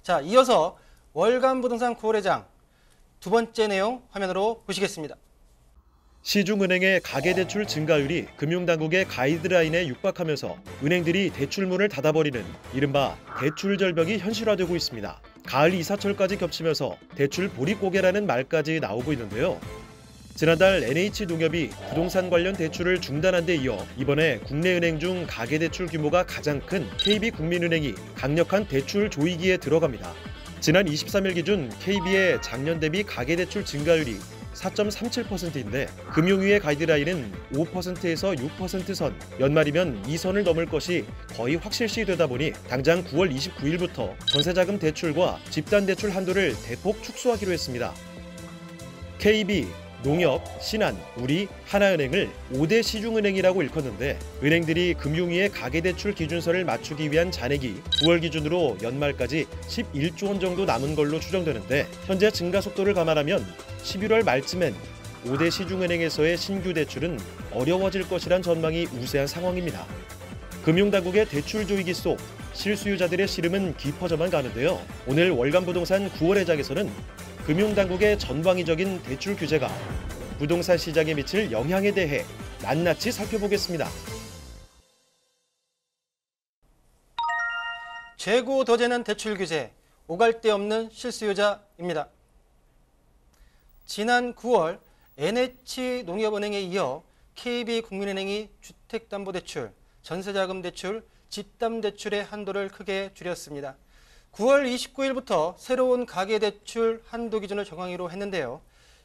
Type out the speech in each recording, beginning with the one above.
자, 이어서 월간 부동산 9월 회장 두 번째 내용 화면으로 보시겠습니다. 시중은행의 가계대출 증가율이 금융당국의 가이드라인에 육박하면서 은행들이 대출문을 닫아버리는 이른바 대출 절벽이 현실화되고 있습니다. 가을 이사철까지 겹치면서 대출 보릿고개라는 말까지 나오고 있는데요. 지난달 NH농협이 부동산 관련 대출을 중단한 데 이어 이번에 국내 은행 중 가계대출 규모가 가장 큰 KB국민은행이 강력한 대출 조이기에 들어갑니다. 지난 23일 기준 KB의 작년 대비 가계대출 증가율이 4.37%인데 금융위의 가이드라인은 5%에서 6% 선, 연말이면 이 선을 넘을 것이 거의 확실시 되다 보니 당장 9월 29일부터 전세자금 대출과 집단대출 한도를 대폭 축소하기로 했습니다. KB, 농협, 신한, 우리, 하나은행을 5대 시중은행이라고 일컫는데 은행들이 금융위의 가계대출 기준선을 맞추기 위한 잔액이 9월 기준으로 연말까지 11조 원 정도 남은 걸로 추정되는데 현재 증가 속도를 감안하면 11월 말쯤엔 5대 시중은행에서의 신규 대출은 어려워질 것이란 전망이 우세한 상황입니다. 금융당국의 대출 조이기 속 실수요자들의 시름은 깊어져만 가는데요. 오늘 월간부동산 9월 회장에서는 금융당국의 전방위적인 대출 규제가 부동산 시장에 미칠 영향에 대해 낱낱이 살펴보겠습니다. 재고 더 재는 대출 규제, 오갈 데 없는 실수요자입니다. 지난 9월 NH농협은행에 이어 KB국민은행이 주택담보대출, 전세자금대출, 집담대출의 한도를 크게 줄였습니다. 9월 29일부터 새로운 가계대출 한도 기준을 정하기로 했는데요.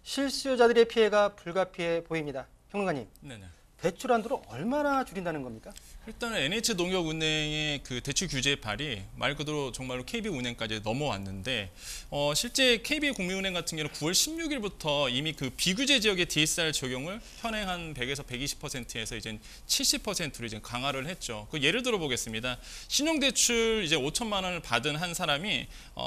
실수요자들의 피해가 불가피해 보입니다. 평론가님, 네네. 대출 한도를 얼마나 줄인다는 겁니까? 일단은 NH농협은행의 그 대출 규제 발이 말 그대로 정말로 KB은행까지 넘어왔는데 실제 KB국민은행 같은 경우는 9월 16일부터 이미 그 비규제 지역의 DSR 적용을 현행 한 100에서 120%에서 이제 70%로 이제 강화를 했죠. 그 예를 들어 보겠습니다. 신용대출 이제 5천만 원을 받은 한 사람이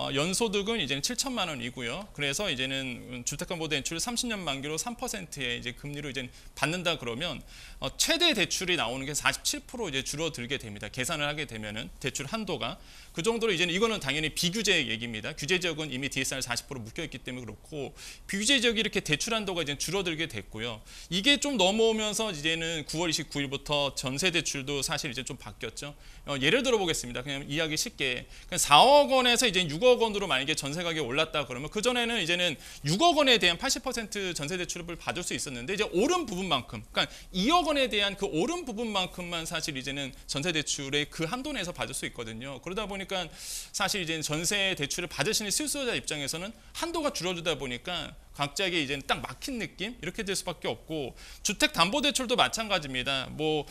연소득은 이제는 7천만 원이고요. 그래서 이제는 주택담보대출 30년 만기로 3%의 이제 금리로 이제 받는다 그러면 최대 대출이 나오는 게 47% 이제 줄어들게 됩니다. 계산을 하게 되면은 대출 한도가 그 정도로 이제는 이거는 당연히 비규제 얘기입니다. 규제 지역은 이미 DSR 40% 묶여 있기 때문에 그렇고 비규제 지역이 이렇게 대출 한도가 이제 줄어들게 됐고요. 이게 좀 넘어오면서 이제는 9월 29일부터 전세 대출도 사실 이제 좀 바뀌었죠. 예를 들어 보겠습니다. 그냥 이해하기 쉽게 4억 원에서 이제 6억 원으로 만약에 전세 가격이 올랐다 그러면 그 전에는 이제는 6억 원에 대한 80% 전세 대출을 받을 수 있었는데 이제 오른 부분만큼, 그러니까 2억 원에 대한 그 오른 부분만큼만 사실 이제는 전세 대출의 그 한도 내에서 받을 수 있거든요. 그러다 보니까 사실 이제 전세 대출을 받으시는 실수요자 입장에서는 한도가 줄어들다 보니까 각자에게 이제는 딱 막힌 느낌 이렇게 될 수밖에 없고 주택담보대출도 마찬가지입니다.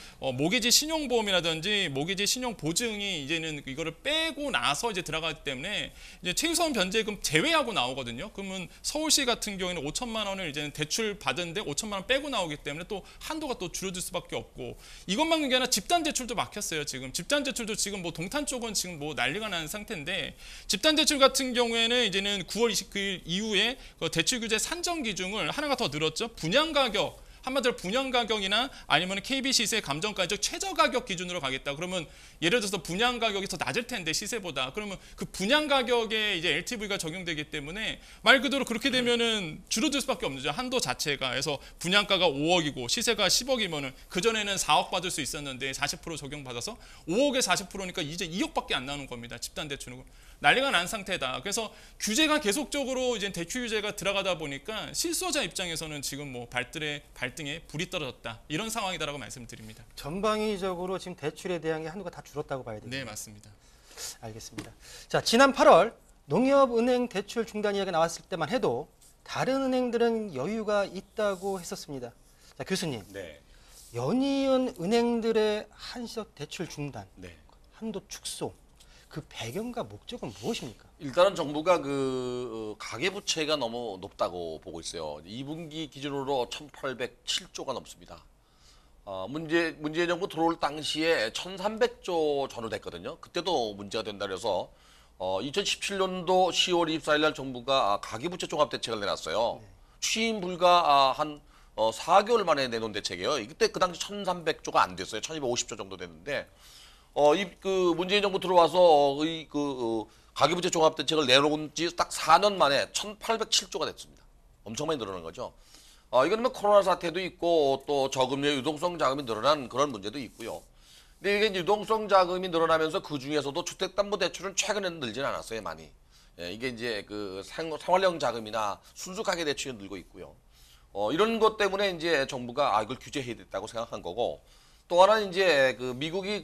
모기지 신용보험이라든지 모기지 신용보증이 이제는 이거를 빼고 나서 이제 들어가기 때문에 이제 최우선 변제금 제외하고 나오거든요. 그러면 서울시 같은 경우에는 5천만 원을 이제는 대출 받은데 5천만 원 빼고 나오기 때문에 또 한도가 또 줄어들 수밖에 없고 이것만한 게 아니라 집단대출도 막혔어요. 지금 집단대출도 지금 동탄 쪽은 지금 난리가 나는 상태인데 집단대출 같은 경우에는 이제는 9월 29일 이후에 그 대출 규제 산정 기준을 하나가 더 늘었죠. 분양가격, 한마디로 분양가격이나 아니면 KB 시세 감정가적 최저가격 기준으로 가겠다. 그러면 예를 들어서 분양가격이 더 낮을 텐데 시세보다. 그러면 그 분양가격에 이제 LTV가 적용되기 때문에 말 그대로 그렇게 되면은 줄어들 수밖에 없는 거죠. 한도 자체가. 그래서 분양가가 5억이고 시세가 10억이면은 그전에는 4억 받을 수 있었는데 40% 적용받아서 5억에 40%니까 이제 2억밖에 안 나오는 겁니다. 집단대출은. 난리가 난 상태다. 그래서 규제가 계속적으로 이제 대출 규제가 들어가다 보니까 실수요자 입장에서는 지금 발등에 불이 떨어졌다. 이런 상황이다라고 말씀드립니다. 전방위적으로 지금 대출에 대한 게 한도가 다 줄었다고 봐야 되죠. 네, 맞습니다. 알겠습니다. 자, 지난 8월 농협은행 대출 중단 이야기가 나왔을 때만 해도 다른 은행들은 여유가 있다고 했었습니다. 자, 교수님. 네. 연이은 은행들의 한시적 대출 중단, 네. 한도 축소, 그 배경과 목적은 무엇입니까? 일단은 정부가 가계부채가 너무 높다고 보고 있어요. 2분기 기준으로 1,807조가 넘습니다. 문재인 정부 들어올 당시에 1,300조 전후됐거든요. 그때도 문제가 된다 그래서 2017년도 10월 24일 날 정부가 가계부채 종합대책을 내놨어요. 네. 취임 불과 한 4개월 만에 내놓은 대책이에요. 그때 그 당시 1,300조가 안 됐어요. 1,250조 정도 됐는데 문재인 정부 들어와서 가계부채 종합대책을 내놓은 지 딱 4년 만에 1,807조가 됐습니다. 엄청 많이 늘어난 거죠. 이건 뭐 코로나 사태도 있고 또 저금리 유동성 자금이 늘어난 그런 문제도 있고요. 근데 이게 유동성 자금이 늘어나면서 그 중에서도 주택담보대출은 최근에는 늘지는 않았어요, 많이. 예, 이게 이제 그 생활형 자금이나 순수 가계대출이 늘고 있고요. 이런 것 때문에 이제 정부가 이걸 규제해야 됐다고 생각한 거고, 또 하나는 이제 그 미국이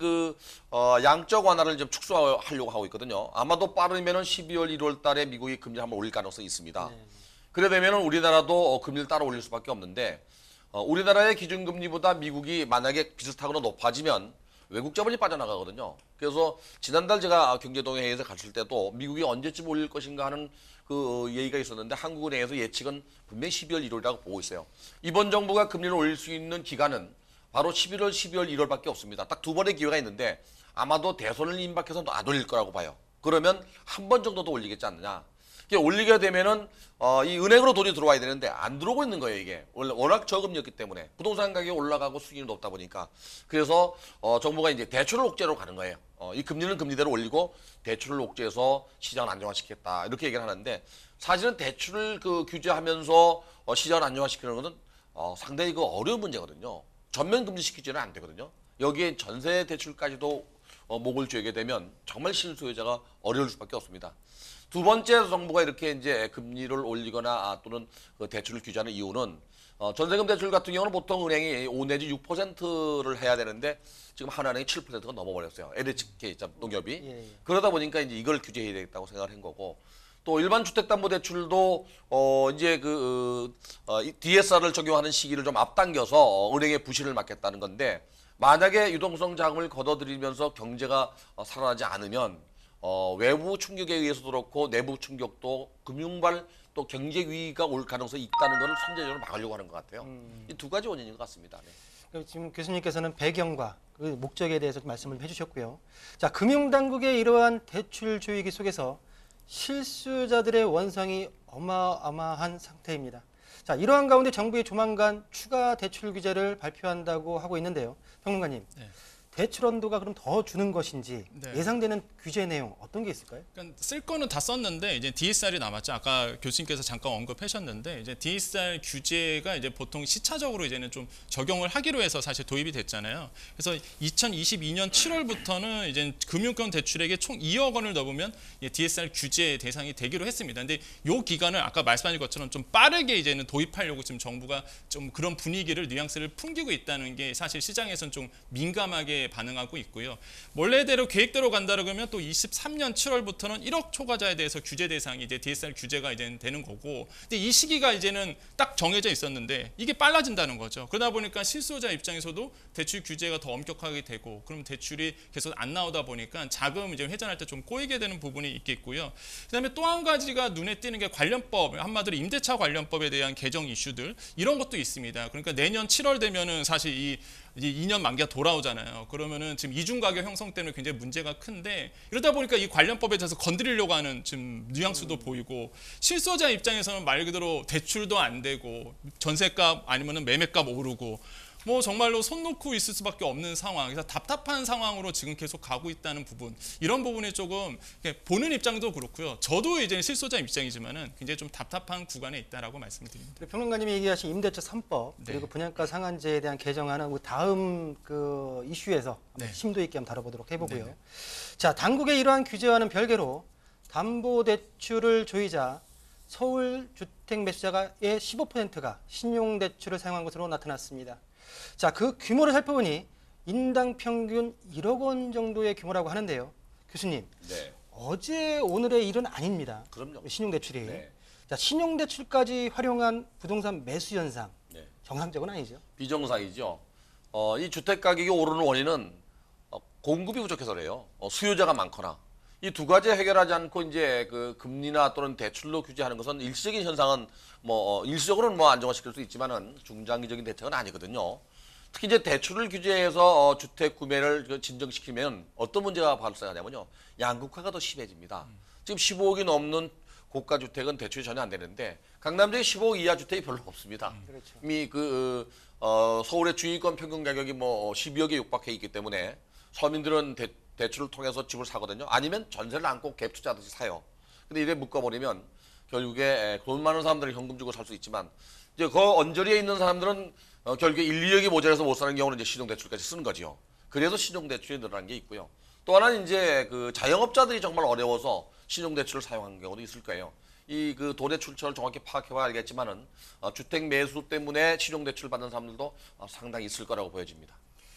양적 완화를 좀 축소하려고 하고 있거든요. 아마도 빠르면은 12월, 1월 달에 미국이 금리를 한번 올릴 가능성이 있습니다. 네. 그래 되면은 우리나라도 금리를 따라 올릴 수밖에 없는데, 우리나라의 기준금리보다 미국이 만약에 비슷하거나 높아지면 외국 자본이 빠져나가거든요. 그래서 지난달 제가 경제동회에서 갔을 때도 미국이 언제쯤 올릴 것인가 하는 그 얘기가 있었는데 한국은행에서 예측은 분명히 12월, 1월이라고 보고 있어요. 이번 정부가 금리를 올릴 수 있는 기간은 바로 11월, 12월, 1월밖에 없습니다. 딱 두 번의 기회가 있는데 아마도 대선을 임박해서 안 올릴 거라고 봐요. 그러면 한 번 정도 더 올리겠지 않느냐. 올리게 되면은 이 은행으로 돈이 들어와야 되는데 안 들어오고 있는 거예요. 이게 워낙 저금리였기 때문에 부동산 가격이 올라가고 수익이 높다 보니까 그래서 정부가 이제 대출을 옥죄로 가는 거예요. 이 금리는 금리대로 올리고 대출을 옥죄해서 시장을 안정화시켰다 이렇게 얘기를 하는데 사실은 대출을 규제하면서 시장을 안정화시키는 것은 상당히 어려운 문제거든요. 전면 금지시키지는 안 되거든요. 여기에 전세 대출까지도 목을 조이게 되면 정말 실소유자가 어려울 수밖에 없습니다. 두 번째 정부가 이렇게 이제 금리를 올리거나 또는 그 대출을 규제하는 이유는 전세금 대출 같은 경우는 보통 은행이 5 내지 6%를 해야 되는데 지금 하나은행이 7%가 넘어버렸어요. LHK 농협이. 예. 그러다 보니까 이제 이걸 규제해야 되겠다고 생각을 한 거고 또 일반 주택담보대출도 이제 DSR을 적용하는 시기를 좀 앞당겨서 은행의 부실을 막겠다는 건데 만약에 유동성 자금을 걷어들이면서 경제가 살아나지 않으면 외부 충격에 의해서도 그렇고 내부 충격도 금융발 또 경제 위기가 올 가능성이 있다는 것을 선제적으로 막으려고 하는 것 같아요. 이 두 가지 원인인 것 같습니다. 네. 지금 교수님께서는 배경과 그 목적에 대해서 좀 말씀을 해주셨고요. 자, 금융당국의 이러한 대출 조이기 속에서 실수자들의 원성이 어마어마한 상태입니다. 자, 이러한 가운데 정부이 조만간 추가 대출 규제를 발표한다고 하고 있는데요. 평론가님, 네. 대출 한도가 그럼 더 주는 것인지 네. 예상되는 규제 내용 어떤 게 있을까요? 그러니까 쓸 거는 다 썼는데 이제 DSR이 남았죠. 아까 교수님께서 잠깐 언급하셨는데 이제 DSR 규제가 이제 보통 시차적으로 이제는 좀 적용을 하기로 해서 사실 도입이 됐잖아요. 그래서 2022년 7월부터는 이제 금융권 대출액에 총 2억 원을 넣으면 DSR 규제 대상이 되기로 했습니다. 근데 요 기간을 아까 말씀하신 것처럼 좀 빠르게 이제는 도입하려고 지금 정부가 좀 그런 분위기를 뉘앙스를 풍기고 있다는 게 사실 시장에서는 좀 민감하게 반응하고 있고요. 원래대로 계획대로 간다 그러면 또 23년 7월부터는 1억 초과자에 대해서 규제 대상이 이제 DSR 규제가 이제 되는 거고, 근데 이 시기가 이제는 딱 정해져 있었는데 이게 빨라진다는 거죠. 그러다 보니까 실수요자 입장에서도 대출 규제가 더 엄격하게 되고, 그럼 대출이 계속 안 나오다 보니까 자금 이제 회전할 때 좀 꼬이게 되는 부분이 있겠고요. 그다음에 또 한 가지가 눈에 띄는 게 관련법, 한마디로 임대차 관련법에 대한 개정 이슈들 이런 것도 있습니다. 그러니까 내년 7월 되면은 사실 이 2년 만기가 돌아오잖아요. 그러면은 지금 이중 가격 형성 때문에 굉장히 문제가 큰데, 이러다 보니까 이 관련법에 대해서 건드리려고 하는 지금 뉘앙스도 보이고, 실소자 입장에서는 말 그대로 대출도 안 되고 전세값 아니면은 매매값 오르고 뭐 정말로 손 놓고 있을 수밖에 없는 상황, 그래서 답답한 상황으로 지금 계속 가고 있다는 부분, 이런 부분이 조금 보는 입장도 그렇고요. 저도 이제 실소자 입장이지만은 굉장히 좀 답답한 구간에 있다라고 말씀드립니다. 평론가님이 얘기하신 임대차 3법 네. 그리고 분양가 상한제에 대한 개정안은 다음 그 이슈에서 네. 심도 있게 한번 다뤄보도록 해보고요. 네. 자, 당국의 이러한 규제와는 별개로 담보대출을 조이자 서울 주택 매수자의 15%가 신용대출을 사용한 것으로 나타났습니다. 자, 그 규모를 살펴보니 인당 평균 1억 원 정도의 규모라고 하는데요. 교수님, 네. 어제 오늘의 일은 아닙니다. 그럼요. 신용대출이. 네. 자, 신용대출까지 활용한 부동산 매수 현상, 네. 정상적은 아니죠. 비정상이죠. 이 주택 가격이 오르는 원인은 공급이 부족해서 그래요. 수요자가 많거나. 이 두 가지 해결하지 않고 이제 그 금리나 또는 대출로 규제하는 것은 일시적인 현상은 일시적으로는 안정화시킬 수 있지만은 중장기적인 대책은 아니거든요. 특히 이제 대출을 규제해서 주택 구매를 진정시키면 어떤 문제가 발생하냐면요. 양극화가 더 심해집니다. 지금 15억이 넘는 고가 주택은 대출이 전혀 안 되는데 강남 지역에 15억 이하 주택이 별로 없습니다. 그렇죠. 이미 서울의 중위권 평균 가격이 12억에 육박해 있기 때문에 서민들은 대출을 통해서 집을 사거든요. 아니면 전세를 안고 갭 투자하듯이 사요. 근데 이래 묶어버리면 결국에 돈 많은 사람들은 현금 주고 살 수 있지만 이제 그 언저리에 있는 사람들은 결국에 1, 2억이 모자라서 못 사는 경우는 이제 신용대출까지 쓰는 거죠. 그래서 신용대출이 늘어난 게 있고요. 또 하나는 이제 그 자영업자들이 정말 어려워서 신용대출을 사용하는 경우도 있을 거예요. 이 그 돈의 출처를 정확히 파악해봐야 알겠지만은 주택 매수 때문에 신용대출 받는 사람들도 상당히 있을 거라고 보여집니다.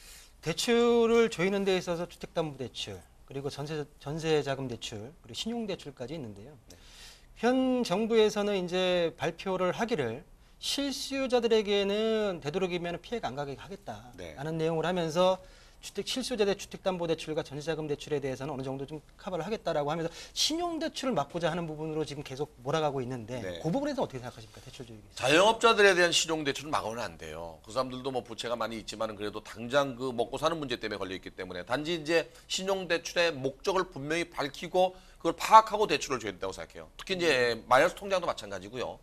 대출을 조이는 데 있어서 주택담보대출, 그리고 전세자금대출, 그리고 신용대출까지 있는데요. 현 정부에서는 이제 발표를 하기를 실수요자들에게는 되도록이면 피해가 안 가게 하겠다라는 내용을 하면서 실수요자들의 주택담보대출과 전세자금대출에 대해서는 어느 정도 좀 커버를 하겠다라고 하면서 신용대출을 막고자 하는 부분으로 지금 계속 몰아가고 있는데 그 부분에 대해서 어떻게 생각하십니까? 대출 조익. 자영업자들에 대한 신용대출은 막으면 안 돼요. 그 사람들도 뭐 부채가 많이 있지만은 그래도 당장 그 먹고 사는 문제 때문에 걸려 있기 때문에 단지 이제 신용대출의 목적을 분명히 밝히고 그걸 파악하고 대출을 줘야 된다고 생각해요. 특히 이제 마이너스 통장도 마찬가지고요.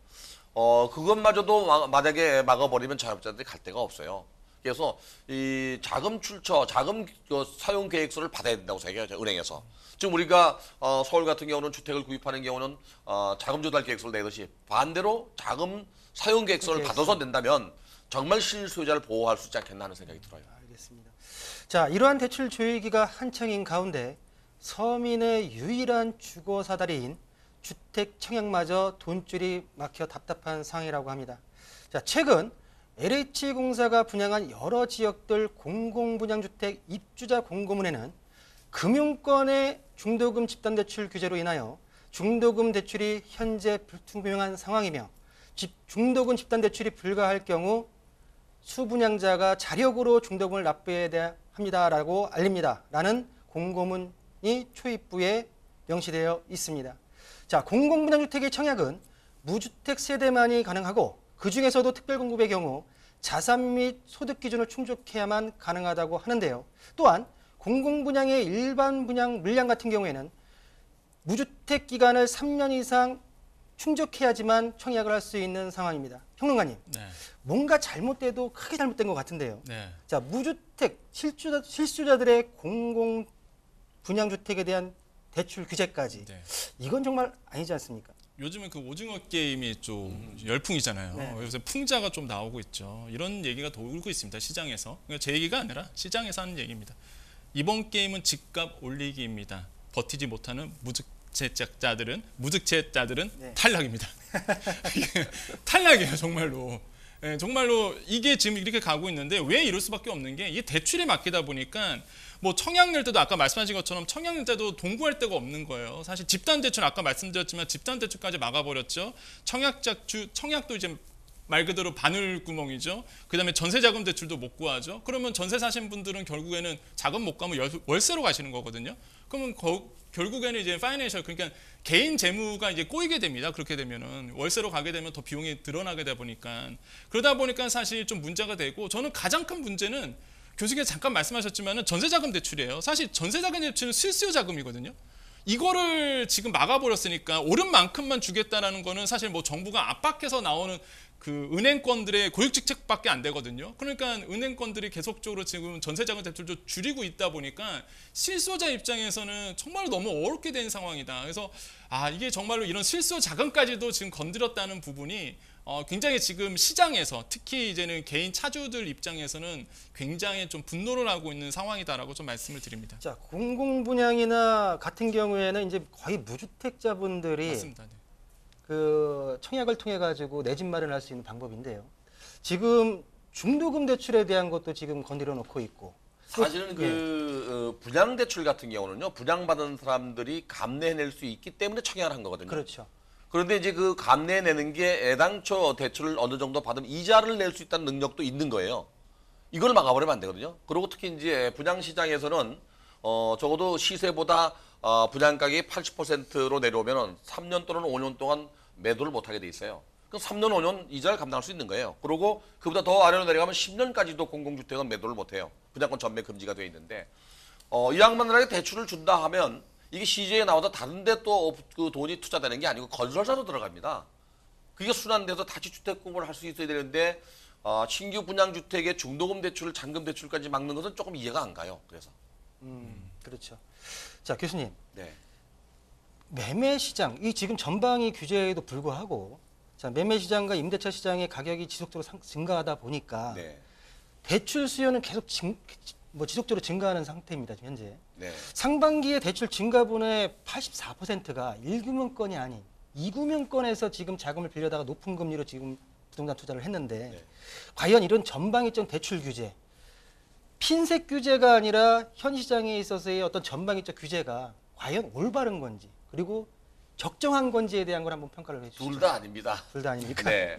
그것마저도 만약에 막아버리면 자영업자들이 갈 데가 없어요. 그래서 이 자금 출처, 자금 사용 계획서를 받아야 된다고 생각해요. 은행에서. 지금 우리가 서울 같은 경우는 주택을 구입하는 경우는 자금 조달 계획서를 내듯이 반대로 자금 사용 계획서를 받아서 낸다면 정말 실수요자를 보호할 수 있지 않겠나 하는 생각이 들어요. 알겠습니다. 자, 이러한 대출 조이기가 한창인 가운데 서민의 유일한 주거 사다리인 주택 청약마저 돈줄이 막혀 답답한 상황이라고 합니다. 자, 최근 LH공사가 분양한 여러 지역들 공공분양주택 입주자 공고문에는 금융권의 중도금 집단대출 규제로 인하여 중도금 대출이 현재 불투명한 상황이며 중도금 집단대출이 불가할 경우 수분양자가 자력으로 중도금을 납부해야 합니다라고 알립니다. 라는 공고문이 초입부에 명시되어 있습니다. 자, 공공분양주택의 청약은 무주택 세대만이 가능하고 그 중에서도 특별공급의 경우 자산 및 소득 기준을 충족해야만 가능하다고 하는데요. 또한 공공분양의 일반 분양 물량 같은 경우에는 무주택 기간을 3년 이상 충족해야지만 청약을 할 수 있는 상황입니다. 평론가님, 뭔가 잘못돼도 크게 잘못된 것 같은데요. 자, 무주택 실수요자들의 공공분양주택에 대한 대출 규제까지 이건 정말 아니지 않습니까? 요즘은 그 오징어 게임이 좀 열풍이잖아요. 요새 풍자가 좀 나오고 있죠. 이런 얘기가 돌고 있습니다. 시장에서. 그러니까 제 얘기가 아니라 시장에서 하는 얘기입니다. 이번 게임은 집값 올리기입니다. 버티지 못하는 무주택자들은 탈락입니다. 탈락이에요, 정말로. 네, 정말로 이게 지금 이렇게 가고 있는데 왜 이럴 수밖에 없는 게 이게 대출에 맡기다 보니까 뭐 청약 낼 때도 아까 말씀하신 것처럼 청약 낼 때도 동구할 데가 없는 거예요. 사실 집단 대출 아까 말씀드렸지만 집단 대출까지 막아버렸죠. 청약도 이제 말 그대로 바늘구멍이죠. 그다음에 전세자금 대출도 못 구하죠. 그러면 전세 사신 분들은 결국에는 자금 못 가면 월세로 가시는 거거든요. 그러면 결국에는 이제 파이낸셜 그러니까 개인 재무가 이제 꼬이게 됩니다. 그렇게 되면은 월세로 가게 되면 더 비용이 늘어나게 되다 보니까 그러다 보니까 사실 좀 문제가 되고 저는 가장 큰 문제는 교수님께서 잠깐 말씀하셨지만은 전세자금 대출이에요. 사실 전세자금 대출은 실수요 자금이거든요. 이거를 지금 막아버렸으니까 오른 만큼만 주겠다라는 거는 사실 뭐 정부가 압박해서 나오는 그 은행권들의 고육지책밖에 안 되거든요. 그러니까 은행권들이 계속적으로 지금 전세자금 대출도 줄이고 있다 보니까 실수요자 입장에서는 정말 너무 어렵게 된 상황이다. 그래서 이게 정말로 이런 실수요 자금까지도 지금 건드렸다는 부분이 굉장히 지금 시장에서 특히 이제는 개인 차주들 입장에서는 굉장히 좀 분노를 하고 있는 상황이다라고 좀 말씀을 드립니다. 자, 공공분양이나 같은 경우에는 이제 거의 무주택자분들이 맞습니다. 네. 그 청약을 통해 가지고 내 집 마련할 수 있는 방법인데요. 지금 중도금 대출에 대한 것도 지금 건드려 놓고 있고. 사실은 그 분양 대출 같은 경우는요. 분양받은 사람들이 감내해낼 수 있기 때문에 청약을 한 거거든요. 그렇죠. 그런데 이제 그 감내내는 게 애당초 대출을 어느 정도 받으면 이자를 낼 수 있다는 능력도 있는 거예요. 이걸 막아버리면 안 되거든요. 그리고 특히 이제 분양 시장에서는 적어도 시세보다 분양가격이 80%로 내려오면 3년 또는 5년 동안 매도를 못하게 돼 있어요. 그럼 3년, 5년 이자를 감당할 수 있는 거예요. 그리고 그보다 더 아래로 내려가면 10년까지도 공공주택은 매도를 못해요. 분양권 전매 금지가 되어 있는데 이 양반들에게 대출을 준다 하면 이게 시중에 나와서 다른 데 또 그 돈이 투자되는 게 아니고 건설사로 들어갑니다. 그게 순환돼서 다시 주택 공급을 할 수 있어야 되는데 신규 분양주택의 중도금 대출을 잔금 대출까지 막는 것은 조금 이해가 안 가요. 그래서. 그렇죠. 자, 교수님. 네. 매매 시장, 이 지금 전방위 규제에도 불구하고 자, 매매 시장과 임대차 시장의 가격이 지속적으로 증가하다 보니까 네. 대출 수요는 계속 지속적으로 증가하는 상태입니다. 지금 현재. 네. 상반기에 대출 증가분의 84%가 1금융권이 아닌 2금융권에서 지금 자금을 빌려다가 높은 금리로 지금 부동산 투자를 했는데 네. 과연 이런 전방위적 대출 규제, 핀셋 규제가 아니라 현 시장에 있어서의 어떤 전방위적 규제가 과연 올바른 건지 그리고 적정한 건지에 대한 걸 한번 평가를 해주시죠. 둘 다 아닙니다. 둘 다 아닙니까? 네.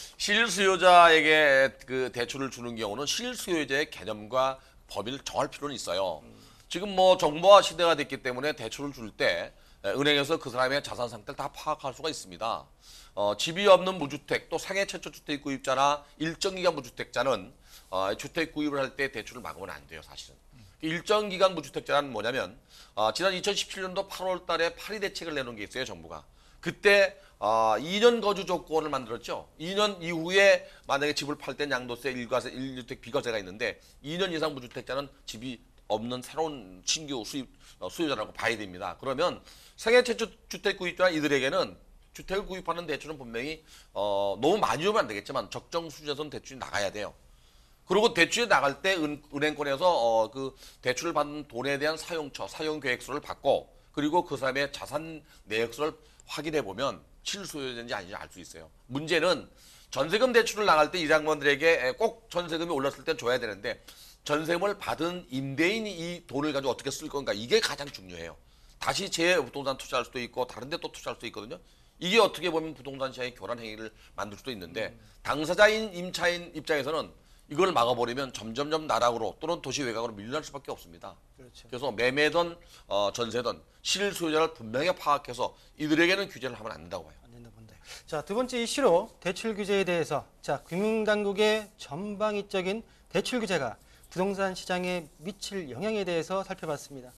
실수요자에게 그 대출을 주는 경우는 실수요자의 개념과 범위를 정할 필요는 있어요. 지금 뭐 정보화 시대가 됐기 때문에 대출을 줄 때 은행에서 그 사람의 자산 상태를 다 파악할 수가 있습니다. 집이 없는 무주택 또 생애 최초 주택 구입자나 일정 기간 무주택자는 주택 구입을 할 때 대출을 막으면 안 돼요, 사실은. 일정 기간 무주택자는 뭐냐면 지난 2017년도 8월 달에 파리 대책을 내놓은 게 있어요, 정부가. 그때 2년 거주 조건을 만들었죠. 2년 이후에 만약에 집을 팔 땐 양도세, 일과세, 1주택 비과세가 있는데 2년 이상 무주택자는 집이 없는 새로운 신규 수요자라고 봐야 됩니다. 그러면 생애 최초 주택 구입자 이들에게는 주택을 구입하는 대출은 분명히 너무 많이 오면 안 되겠지만 적정 수준에서는 대출이 나가야 돼요. 그리고 대출이 나갈 때 은행권에서 그 대출을 받은 돈에 대한 사용 계획서를 받고 그리고 그 사람의 자산 내역서를 확인해 보면 실수요자인지 아닌지 알 수 있어요. 문제는 전세금 대출을 나갈 때 이 장관들에게 꼭 전세금이 올랐을 때 줘야 되는데 전세금을 받은 임대인이 이 돈을 가지고 어떻게 쓸 건가 이게 가장 중요해요. 다시 재부동산 투자할 수도 있고 다른 데 또 투자할 수도 있거든요. 이게 어떻게 보면 부동산 시장의 교란 행위를 만들 수도 있는데 당사자인 임차인 입장에서는 이걸 막아버리면 점점점 나락으로 또는 도시 외곽으로 밀려날 수밖에 없습니다. 그렇죠. 그래서 매매든 전세든 실수요자를 분명히 파악해서 이들에게는 규제를 하면 안 된다고 봐요. 안 된다 본다. 자, 두 번째 이슈로 대출 규제에 대해서 자, 금융당국의 전방위적인 대출 규제가 부동산 시장에 미칠 영향에 대해서 살펴봤습니다.